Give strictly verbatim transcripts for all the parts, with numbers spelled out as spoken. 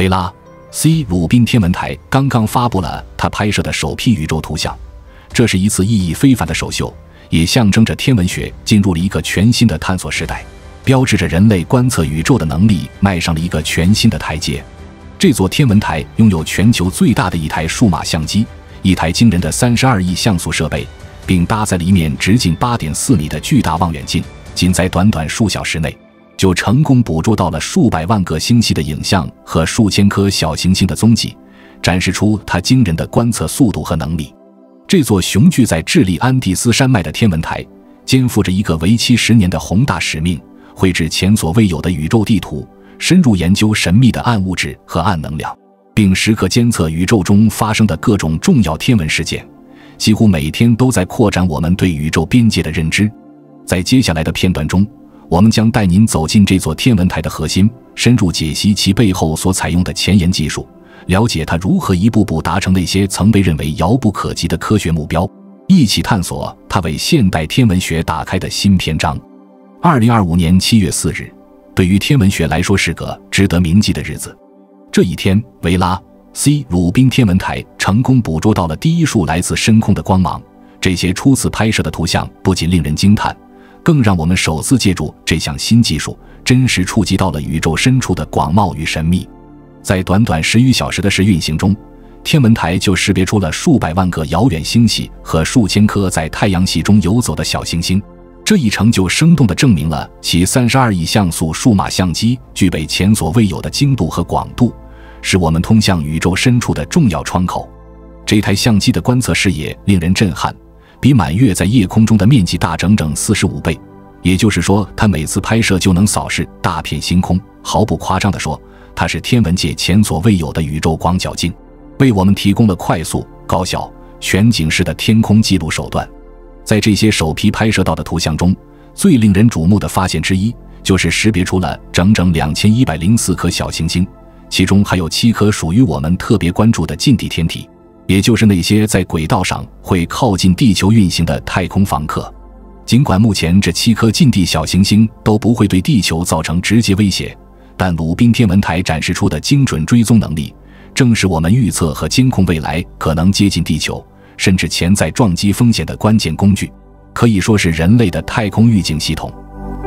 维拉 C 鲁宾天文台刚刚发布了他拍摄的首批宇宙图像，这是一次意义非凡的首秀，也象征着天文学进入了一个全新的探索时代，标志着人类观测宇宙的能力迈上了一个全新的台阶。这座天文台拥有全球最大的一台数码相机，一台惊人的三十二亿像素设备，并搭载了一面直径 八点四米的巨大望远镜，仅在短短数小时内就成功捕捉到了数百万个星系的影像和数千颗小行星的踪迹，展示出它惊人的观测速度和能力。这座雄踞在智利安第斯山脉的天文台肩负着一个为期十年的宏大使命，绘制前所未有的宇宙地图，深入研究神秘的暗物质和暗能量，并时刻监测宇宙中发生的各种重要天文事件，几乎每天都在扩展我们对宇宙边界的认知。在接下来的片段中，我们将带您走进这座天文台的核心，深入解析其背后所采用的前沿技术，了解它如何一步步达成那些曾被认为遥不可及的科学目标，一起探索它为现代天文学打开的新篇章。二零二五年七月四日，对于天文学来说是个值得铭记的日子。这一天，维拉 C 鲁宾天文台成功捕捉到了第一束来自深空的光芒。这些初次拍摄的图像不仅令人惊叹，更让我们首次借助这项新技术，真实触及到了宇宙深处的广袤与神秘。在短短十余小时的试运行中，天文台就识别出了数百万个遥远星系和数千颗在太阳系中游走的小行星。这一成就生动地证明了其三十二亿像素数码相机具备前所未有的精度和广度，是我们通向宇宙深处的重要窗口。这台相机的观测视野令人震撼，比满月在夜空中的面积大整整四十五倍，也就是说，它每次拍摄就能扫视大片星空。毫不夸张地说，它是天文界前所未有的宇宙广角镜，为我们提供了快速、高效、全景式的天空记录手段。在这些首批拍摄到的图像中，最令人瞩目的发现之一，就是识别出了整整两千一百零四颗小行星，其中还有七颗属于我们特别关注的近地天体，也就是那些在轨道上会靠近地球运行的太空访客。尽管目前这七颗近地小行星都不会对地球造成直接威胁，但鲁宾天文台展示出的精准追踪能力，正是我们预测和监控未来可能接近地球甚至潜在撞击风险的关键工具，可以说是人类的太空预警系统。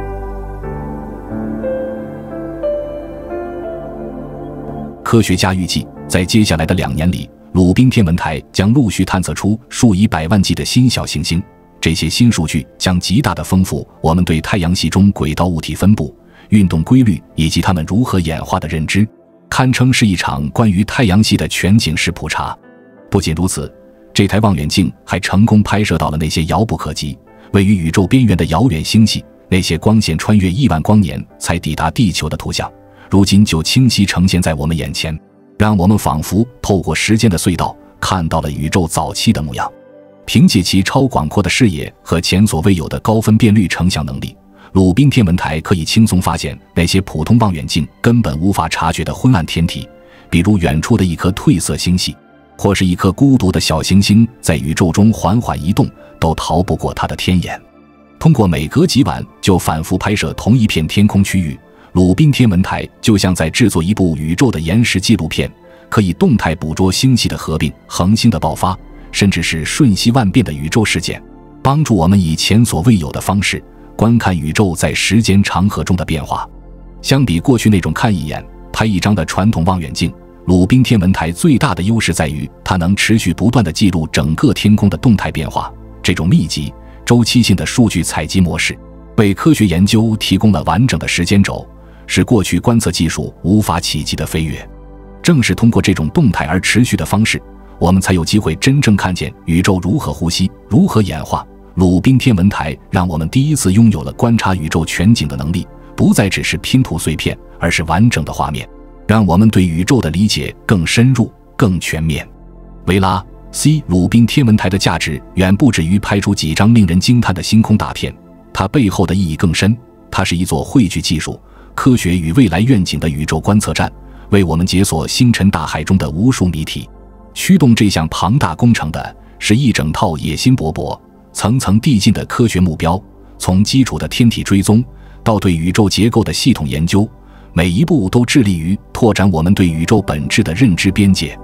科学家预计，在接下来的两年里，鲁宾天文台将陆续探测出数以百万计的新小行星，这些新数据将极大地丰富我们对太阳系中轨道物体分布、运动规律以及它们如何演化的认知，堪称是一场关于太阳系的全景式普查。不仅如此，这台望远镜还成功拍摄到了那些遥不可及、位于宇宙边缘的遥远星系，那些光线穿越亿万光年才抵达地球的图像，如今就清晰呈现在我们眼前，让我们仿佛透过时间的隧道看到了宇宙早期的模样。凭借其超广阔的视野和前所未有的高分辨率成像能力，鲁宾天文台可以轻松发现那些普通望远镜根本无法察觉的昏暗天体，比如远处的一颗褪色星系，或是一颗孤独的小行星在宇宙中缓缓移动，都逃不过它的天眼。通过每隔几晚就反复拍摄同一片天空区域，鲁宾天文台就像在制作一部宇宙的延时纪录片，可以动态捕捉星系的合并、恒星的爆发，甚至是瞬息万变的宇宙事件，帮助我们以前所未有的方式观看宇宙在时间长河中的变化。相比过去那种看一眼拍一张的传统望远镜，鲁宾天文台最大的优势在于它能持续不断地记录整个天空的动态变化。这种密集、周期性的数据采集模式为科学研究提供了完整的时间轴，是过去观测技术无法企及的飞跃。正是通过这种动态而持续的方式，我们才有机会真正看见宇宙如何呼吸、如何演化。鲁宾天文台让我们第一次拥有了观察宇宙全景的能力，不再只是拼图碎片，而是完整的画面，让我们对宇宙的理解更深入、更全面。维拉 C 鲁宾天文台的价值远不止于拍出几张令人惊叹的星空大片，它背后的意义更深。它是一座汇聚技术、科学与未来愿景的宇宙观测站，为我们解锁星辰大海中的无数谜题。驱动这项庞大工程的是一整套野心勃勃、层层递进的科学目标，从基础的天体追踪到对宇宙结构的系统研究， 每一步都致力于拓展我们对宇宙本质的认知边界。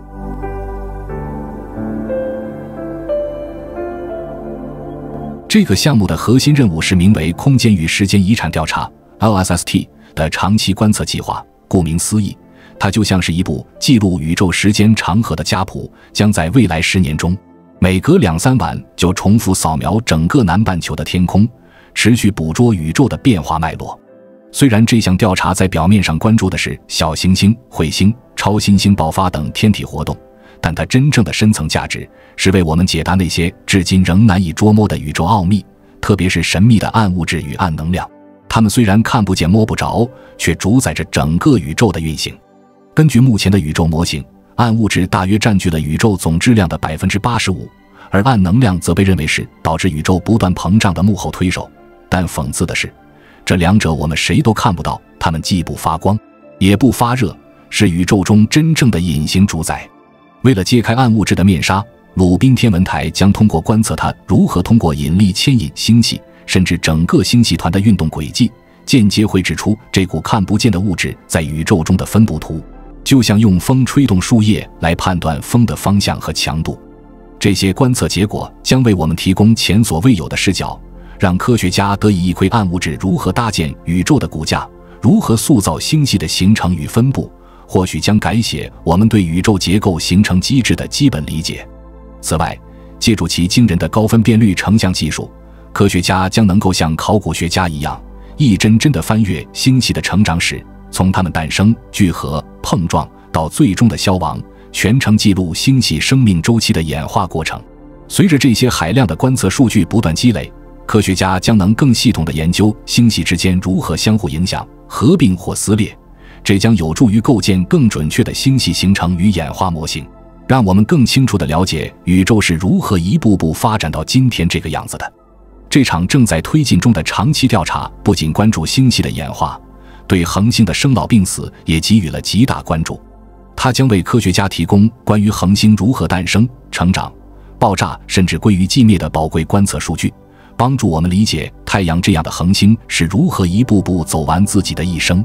这个项目的核心任务是名为空间与时间遗产调查 L S S T 的长期观测计划。顾名思义，它就像是一部记录宇宙时间长河的家谱，将在未来十年中每隔两三晚就重复扫描整个南半球的天空，持续捕捉宇宙的变化脉络。虽然这项调查在表面上关注的是小行星、彗星、超新星爆发等天体活动，但它真正的深层价值是为我们解答那些至今仍难以捉摸的宇宙奥秘，特别是神秘的暗物质与暗能量。它们虽然看不见摸不着，却主宰着整个宇宙的运行。根据目前的宇宙模型，暗物质大约占据了宇宙总质量的 百分之八十五， 而暗能量则被认为是导致宇宙不断膨胀的幕后推手。但讽刺的是，这两者我们谁都看不到，它们既不发光也不发热，是宇宙中真正的隐形主宰。为了揭开暗物质的面纱，鲁宾天文台将通过观测它如何通过引力牵引星系甚至整个星系团的运动轨迹，间接绘制出这股看不见的物质在宇宙中的分布图，就像用风吹动树叶来判断风的方向和强度。这些观测结果将为我们提供前所未有的视角，让科学家得以一窥暗物质如何搭建宇宙的骨架，如何塑造星系的形成与分布，或许将改写我们对宇宙结构形成机制的基本理解。此外，借助其惊人的高分辨率成像技术，科学家将能够像考古学家一样，一帧帧地翻阅星系的成长史，从它们诞生、聚合、碰撞到最终的消亡，全程记录星系生命周期的演化过程。随着这些海量的观测数据不断积累，科学家将能更系统地研究星系之间如何相互影响、合并或撕裂，这将有助于构建更准确的星系形成与演化模型，让我们更清楚地了解宇宙是如何一步步发展到今天这个样子的。这场正在推进中的长期调查不仅关注星系的演化，对恒星的生老病死也给予了极大关注。它将为科学家提供关于恒星如何诞生、成长、爆炸甚至归于寂灭的宝贵观测数据，帮助我们理解太阳这样的恒星是如何一步步走完自己的一生。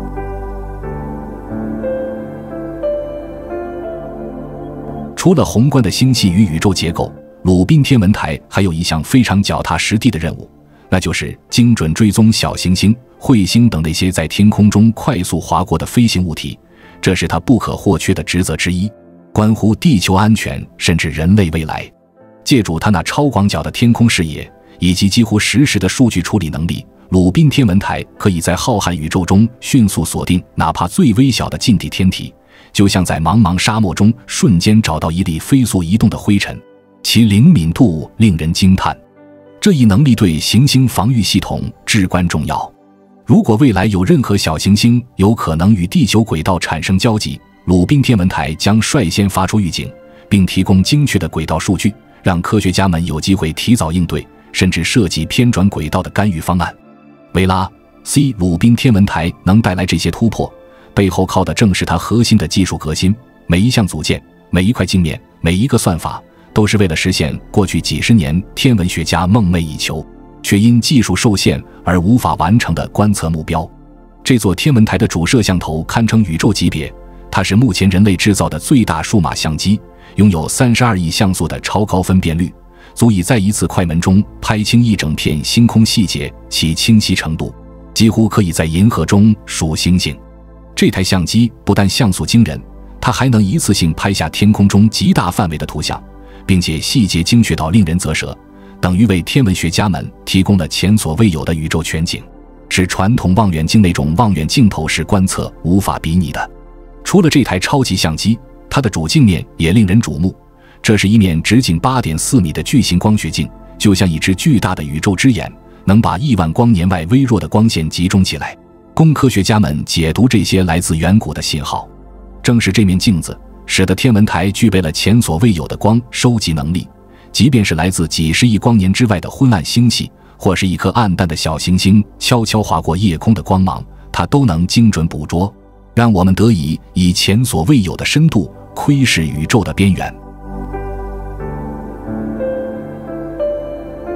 除了宏观的星系与宇宙结构，鲁宾天文台还有一项非常脚踏实地的任务，那就是精准追踪小行星、彗星等那些在天空中快速划过的飞行物体，这是它不可或缺的职责之一，关乎地球安全甚至人类未来。借助它那超广角的天空视野以及几乎实时的数据处理能力，鲁宾天文台可以在浩瀚宇宙中迅速锁定哪怕最微小的近地天体，就像在茫茫沙漠中瞬间找到一粒飞速移动的灰尘，其灵敏度令人惊叹。这一能力对行星防御系统至关重要。如果未来有任何小行星有可能与地球轨道产生交集，鲁宾天文台将率先发出预警，并提供精确的轨道数据，让科学家们有机会提早应对，甚至设计偏转轨道的干预方案。维拉 C 鲁宾天文台能带来这些突破，背后靠的正是它核心的技术革新。每一项组件、每一块镜面、每一个算法，都是为了实现过去几十年天文学家梦寐以求却因技术受限而无法完成的观测目标。这座天文台的主摄像头堪称宇宙级别，它是目前人类制造的最大数码相机，拥有三十二亿像素的超高分辨率，足以在一次快门中拍清一整片星空细节，其清晰程度几乎可以在银河中数星星。这台相机不但像素惊人，它还能一次性拍下天空中极大范围的图像，并且细节精确到令人啧舌，等于为天文学家们提供了前所未有的宇宙全景，是传统望远镜那种望远镜头式观测无法比拟的。除了这台超级相机，它的主镜面也令人瞩目，这是一面直径 八点四米的巨型光学镜，就像一只巨大的宇宙之眼，能把亿万光年外微弱的光线集中起来，供科学家们解读这些来自远古的信号。正是这面镜子使得天文台具备了前所未有的光收集能力，即便是来自几十亿光年之外的昏暗星系，或是一颗暗淡的小行星悄悄划过夜空的光芒，它都能精准捕捉，让我们得以以前所未有的深度窥视宇宙的边缘。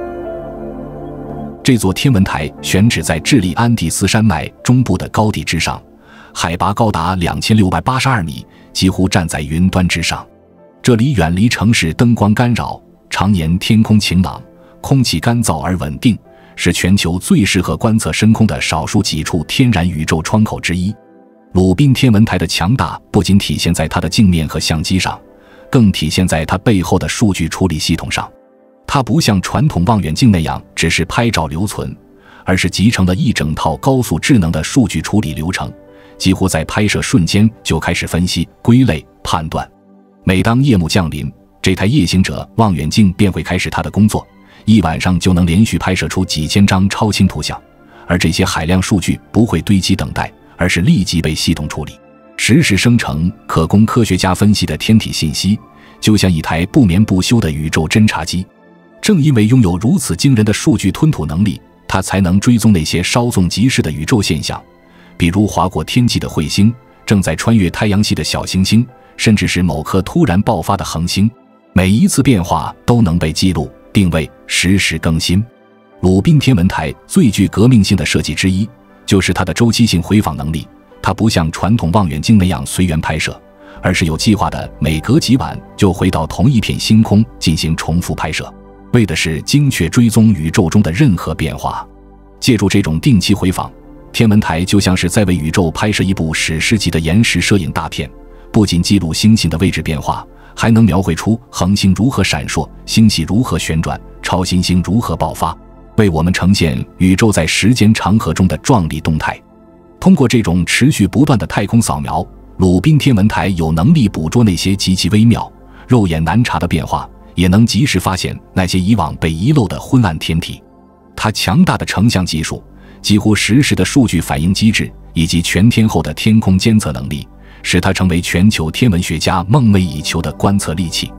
这座天文台选址在智利安第斯山脉中部的高地之上， 海拔高达两千六百八十二米，几乎站在云端之上。这里远离城市灯光干扰，常年天空晴朗，空气干燥而稳定，是全球最适合观测深空的少数几处天然宇宙窗口之一。鲁宾天文台的强大不仅体现在它的镜面和相机上，更体现在它背后的数据处理系统上。它不像传统望远镜那样只是拍照留存，而是集成了一整套高速智能的数据处理流程，几乎在拍摄瞬间就开始分析、归类、判断。每当夜幕降临，这台夜行者望远镜便会开始它的工作，一晚上就能连续拍摄出几千张超清图像，而这些海量数据不会堆积等待，而是立即被系统处理，实时生成可供科学家分析的天体信息，就像一台不眠不休的宇宙侦察机。正因为拥有如此惊人的数据吞吐能力，它才能追踪那些稍纵即逝的宇宙现象，比如划过天际的彗星，正在穿越太阳系的小行星，甚至是某颗突然爆发的恒星。每一次变化都能被记录、定位、实时更新。鲁宾天文台最具革命性的设计之一，就是它的周期性回访能力。它不像传统望远镜那样随缘拍摄，而是有计划的每隔几晚就回到同一片星空进行重复拍摄，为的是精确追踪宇宙中的任何变化。借助这种定期回访，天文台就像是在为宇宙拍摄一部史诗级的延时摄影大片，不仅记录星星的位置变化，还能描绘出恒星如何闪烁，星系如何旋转，超新星如何爆发，为我们呈现宇宙在时间长河中的壮丽动态。通过这种持续不断的太空扫描，鲁宾天文台有能力捕捉那些极其微妙、肉眼难察的变化，也能及时发现那些以往被遗漏的昏暗天体。它强大的成像技术、几乎实时的数据反应机制以及全天候的天空监测能力，使它成为全球天文学家梦寐以求的观测利器。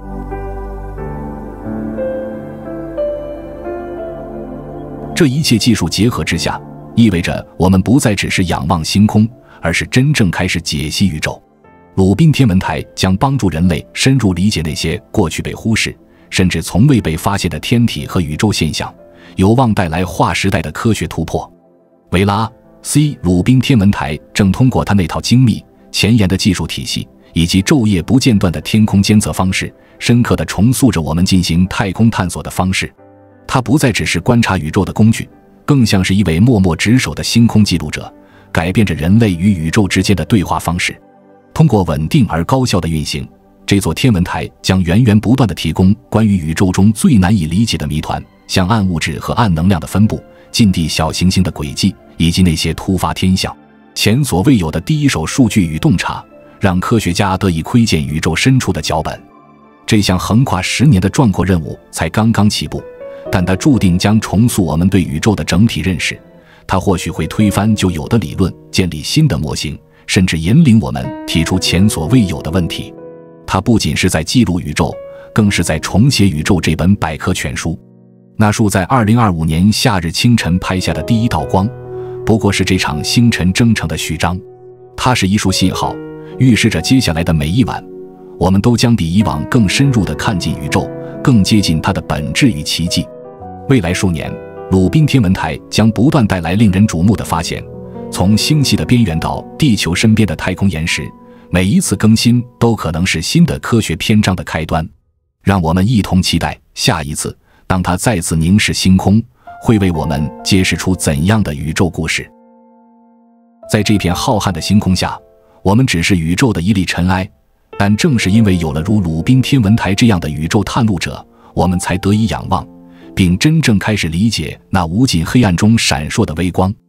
这一切技术结合之下，意味着我们不再只是仰望星空，而是真正开始解析宇宙。鲁宾天文台将帮助人类深入理解那些过去被忽视，甚至从未被发现的天体和宇宙现象，有望带来划时代的科学突破。维拉 C 鲁宾天文台正通过它那套精密前沿的技术体系，以及昼夜不间断的天空监测方式，深刻地重塑着我们进行太空探索的方式。它不再只是观察宇宙的工具，更像是一位默默值守的星空记录者，改变着人类与宇宙之间的对话方式。通过稳定而高效的运行，这座天文台将源源不断地提供关于宇宙中最难以理解的谜团，像暗物质和暗能量的分布、近地小行星的轨迹，以及那些突发天象。前所未有的第一手数据与洞察，让科学家得以窥见宇宙深处的脚本。这项横跨十年的壮阔任务才刚刚起步，但它注定将重塑我们对宇宙的整体认识。它或许会推翻旧有的理论，建立新的模型，甚至引领我们提出前所未有的问题。它不仅是在记录宇宙，更是在重写宇宙这本百科全书。那束在二零二五年夏日清晨拍下的第一道光，不过是这场星辰征程的序章。它是一束信号，预示着接下来的每一晚，我们都将比以往更深入地看进宇宙，更接近它的本质与奇迹。未来数年，鲁宾天文台将不断带来令人瞩目的发现，从星系的边缘到地球身边的太空岩石，每一次更新都可能是新的科学篇章的开端。让我们一同期待下一次，当它再次凝视星空，会为我们揭示出怎样的宇宙故事。在这片浩瀚的星空下，我们只是宇宙的一粒尘埃，但正是因为有了如鲁宾天文台这样的宇宙探路者，我们才得以仰望，并真正开始理解那无尽黑暗中闪烁的微光。